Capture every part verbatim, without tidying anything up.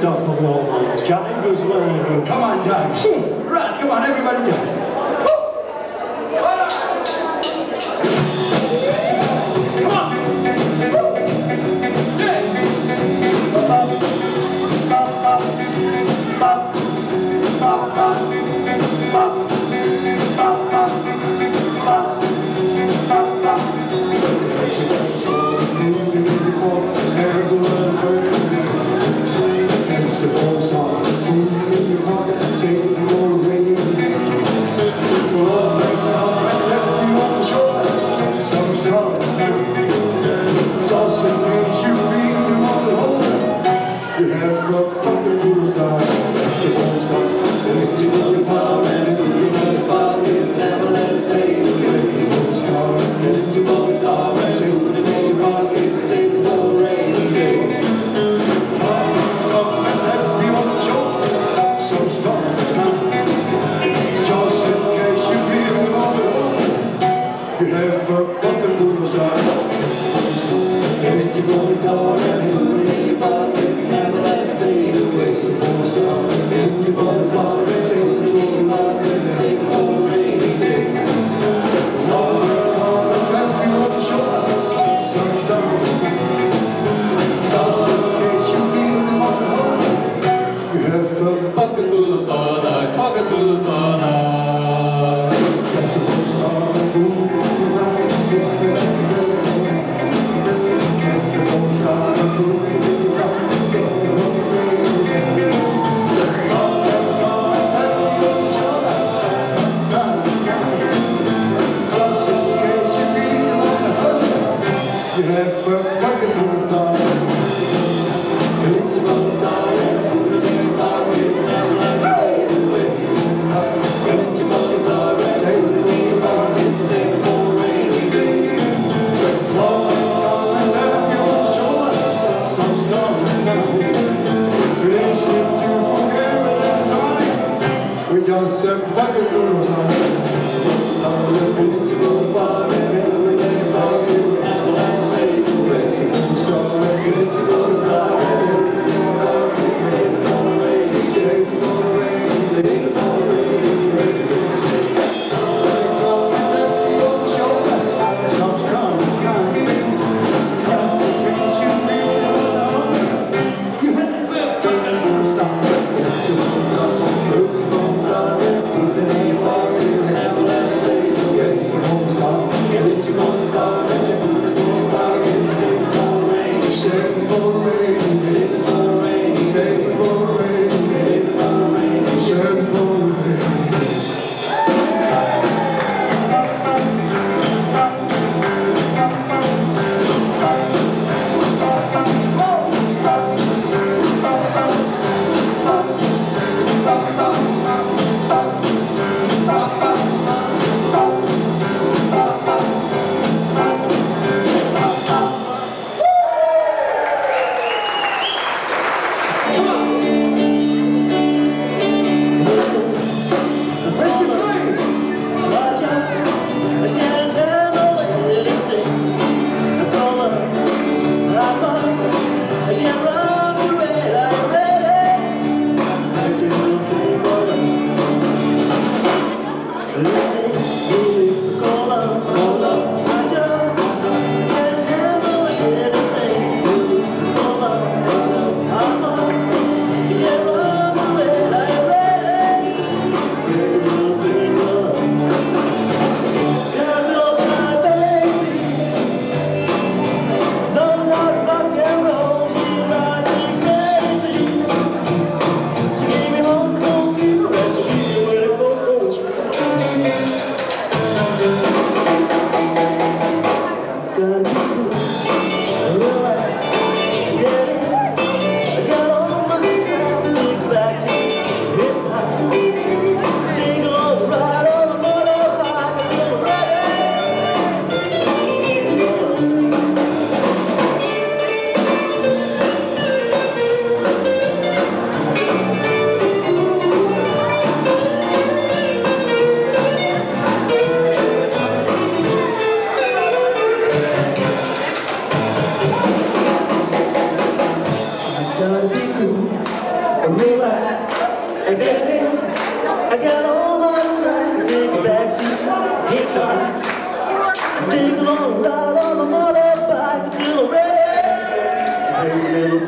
stuff of the old ones. Jive as well. Come on, Jive. Sure. Right, come on, everybody jive.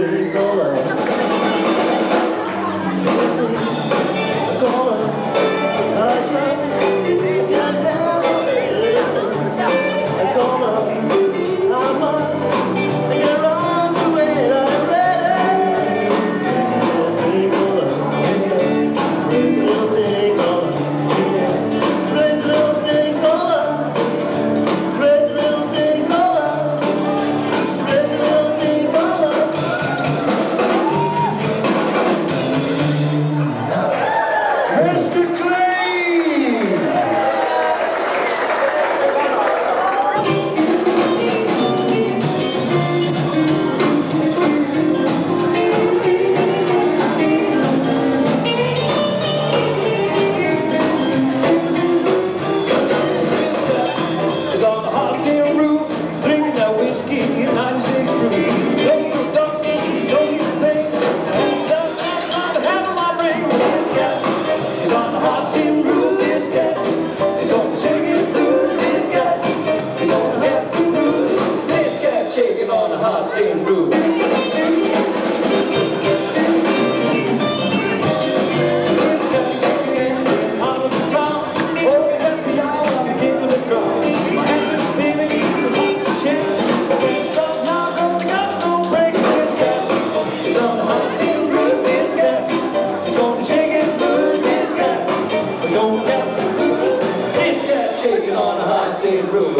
thing called love. Thing called love. I just can't help it. I call love. I must get around to it. I'm ready. Thing called love. Crazy little thing called love. Crazy little thing called love. Crazy little thing called love. Crazy little thing called love. Mister Clean! Is on the hot tin roof, drinking that whiskey in ninety-six proof. Don't need a doctor, don't need a pain. Doesn't have to handle my brain. This guy is on the hot tin roof. This guy is gonna shake it loose. This guy is gonna get the blues. This guy shaking on the hot tin roof. Shaking on the hot tin roof.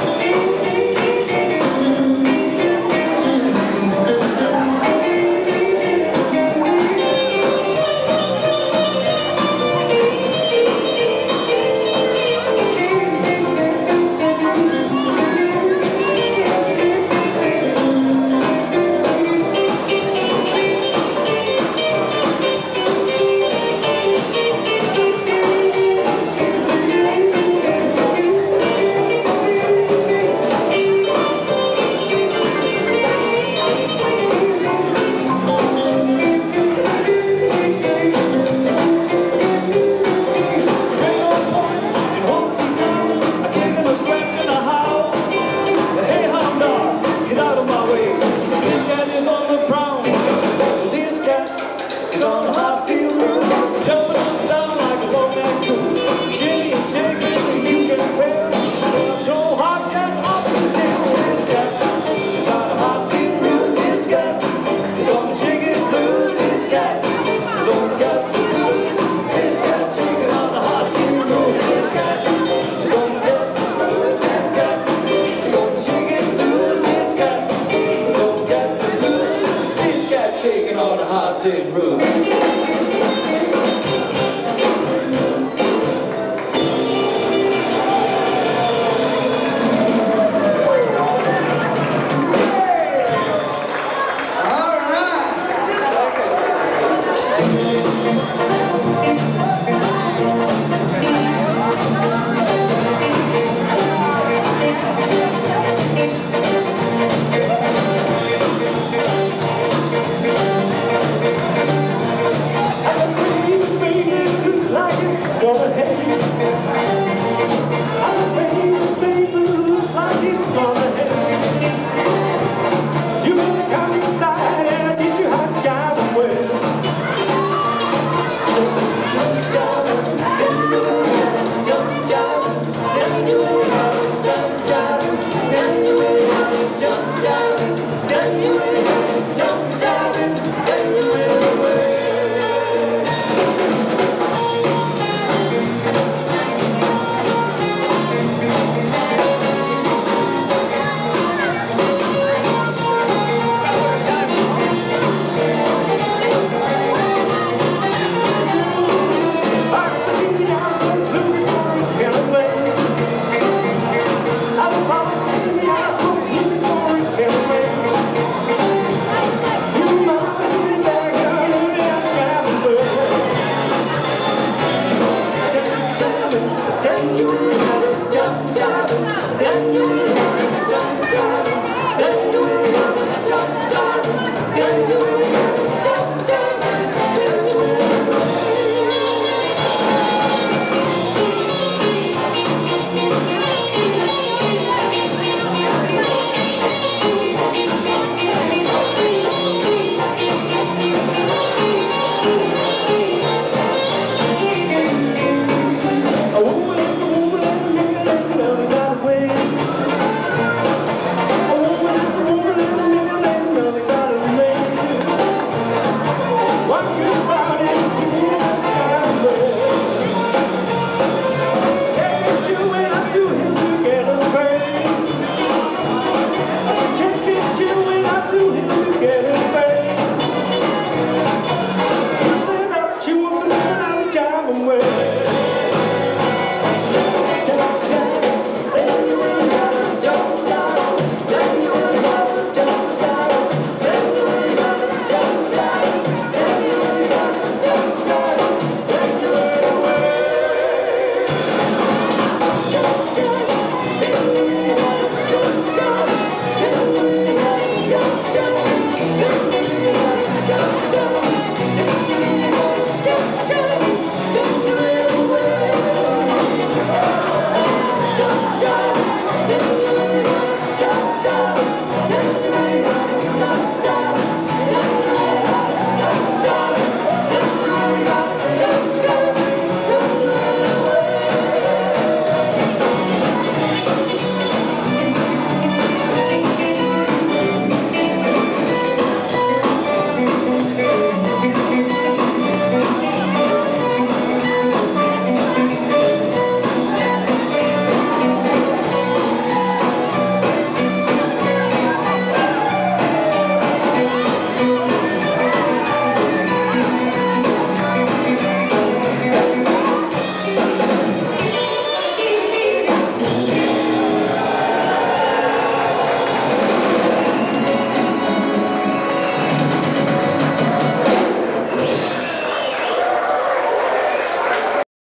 On the hot tin roof, jumping up and down like a low-neck goose. Shaking and shaking, you can feel it. Joe Hart got off the scale. This guy is on the hot tin roof. This guy is gonna shake it loose. This guy is only got the blues. This guy shaking on the hot tin roof. This guy is gonna get the blues. This guy is gonna shake it loose. This guy is gonna get the blues. This guy shaking on the hot tin roof.